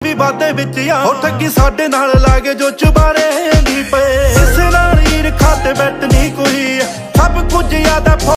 भी वादे विच आ हो ठगी साडे नाल लागे जो चुबारे नहीं पे इस नाल ईरखा ते बैठ नहीं कोई सब कुछ याद